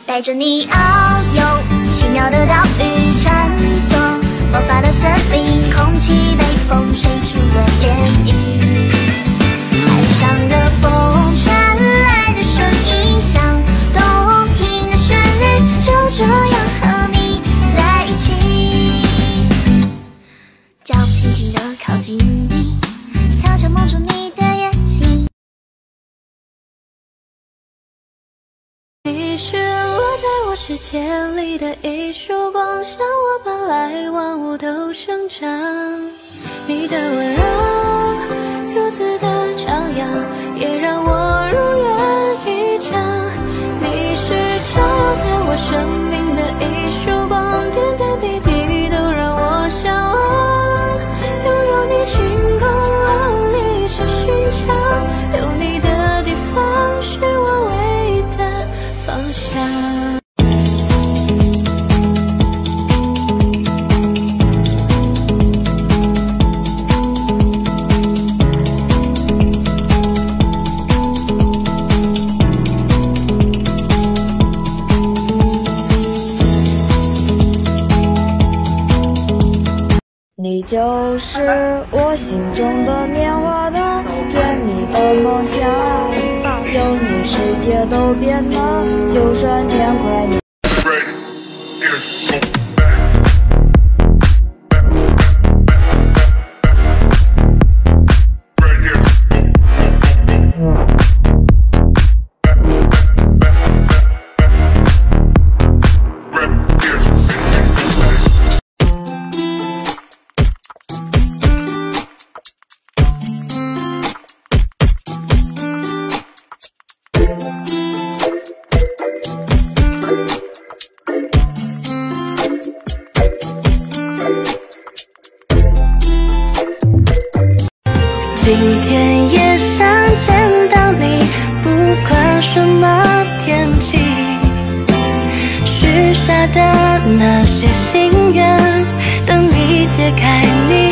带着你遨游，奇妙的岛屿穿梭，魔法的森林，空气被风吹出了涟漪。海上的风传来的声音，像动听的旋律，就这样和你在一起。脚步轻轻地靠近你，悄悄蒙住你的眼睛。 你是落在我世界里的一束光，向我奔来，万物都生长。你的温柔如此的徜徉，也让我如愿以偿。你是照在我生命的一束光，点点滴滴都让我向往。拥有你晴空万里是寻常，有你的地方是我唯一的方向。 你就是我心中的棉花糖，甜蜜的梦想，有你世界都变了，就算天快亮。 今天夜上见到你，不管什么天气，许下的那些心愿，等你解开谜。